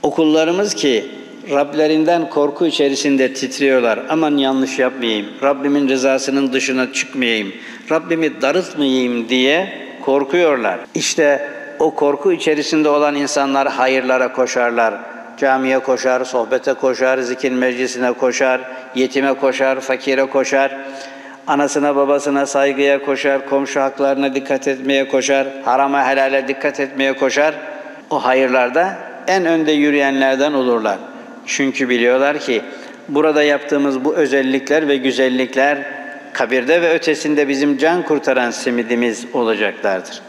O kullarımız ki Rablerinden korku içerisinde titriyorlar. Aman yanlış yapmayayım, Rabbimin rızasının dışına çıkmayayım, Rabbimi darıltmayayım diye korkuyorlar. İşte o korku içerisinde olan insanlar hayırlara koşarlar. Camiye koşar, sohbete koşar, zikir meclisine koşar, yetime koşar, fakire koşar, anasına babasına saygıya koşar, komşu haklarına dikkat etmeye koşar, harama helale dikkat etmeye koşar. O hayırlarda en önde yürüyenlerden olurlar. Çünkü biliyorlar ki burada yaptığımız bu özellikler ve güzellikler kabirde ve ötesinde bizim can kurtaran simidimiz olacaklardır.